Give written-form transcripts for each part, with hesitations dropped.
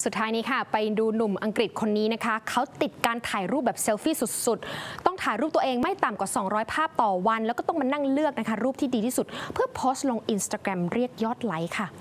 สุดท้ายนี้ค่ะไปดูหนุ่มอังกฤษคนนี้นะคะเขาติดการถ่ายรูปแบบเซลฟี่สุดๆต้องถ่ายรูปตัวเองไม่ต่ำกว่า200ภาพต่อวันแล้วก็ต้องมานั่งเลือกนะคะรูปที่ดีที่สุดเพื่อโพสต์ลง Instagram เรียกยอดไลค์ค่ะ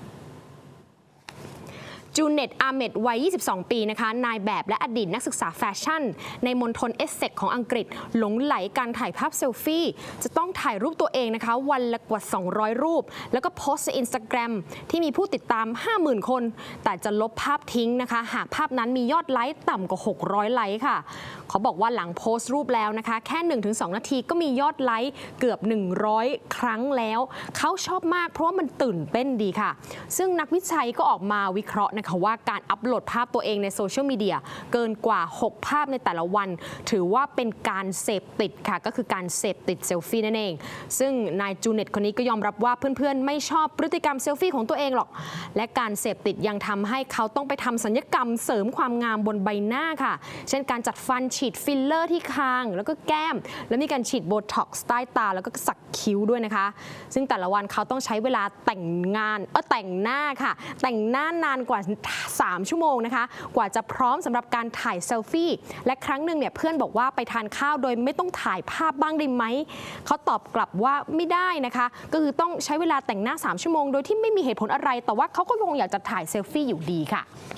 จูเน็ต อาเมดวัย 22 ปีนะคะนายแบบและอดีตนักศึกษาแฟชั่นในมณฑลเอสเซ็กของอังกฤษหลงไหลการถ่ายภาพเซลฟี่จะต้องถ่ายรูปตัวเองนะคะวันละกว่า200รูปแล้วก็โพสต์ใน Instagram ที่มีผู้ติดตาม 50,000 คนแต่จะลบภาพทิ้งนะคะหากภาพนั้นมียอดไลค์ต่ำกว่า600ไลค์ค่ะเขาบอกว่าหลังโพสต์รูปแล้วนะคะแค่ 1-2 นาทีก็มียอดไลค์เกือบ100ครั้งแล้วเขาชอบมากเพราะว่ามันตื่นเต้นดีค่ะซึ่งนักวิจัยก็ออกมาวิเคราะห์นะคะว่าการอัปโหลดภาพตัวเองในโซเชียลมีเดียเกินกว่า6ภาพในแต่ละวันถือว่าเป็นการเสพติดค่ะก็คือการเสพติดเซลฟี่นั่นเองซึ่งนายจูเน็ตคนนี้ก็ยอมรับว่าเพื่อนๆไม่ชอบพฤติกรรมเซลฟี่ของตัวเองหรอกและการเสพติดยังทำให้เขาต้องไปทำศัลยกรรมเสริมความงามบนใบหน้าค่ะเช่นการจัดฟันฉีดฟิลเลอร์ที่คางแล้วก็แก้มแล้วมีการฉีดโบท็อกซ์ใต้ตาแล้วก็สักคิ้วด้วยนะคะซึ่งแต่ละวันเขาต้องใช้เวลาแต่งหน้าค่ะแต่งหน้านานกว่า3 ชั่วโมงนะคะกว่าจะพร้อมสำหรับการถ่ายเซลฟี่และครั้งหนึ่งเนี่ยเพื่อนบอกว่าไปทานข้าวโดยไม่ต้องถ่ายภาพบ้างได้ไหมเขาตอบกลับว่าไม่ได้นะคะก็คือต้องใช้เวลาแต่งหน้า3 ชั่วโมงโดยที่ไม่มีเหตุผลอะไรแต่ว่าเขาก็คงอยากจะถ่ายเซลฟี่อยู่ดีค่ะ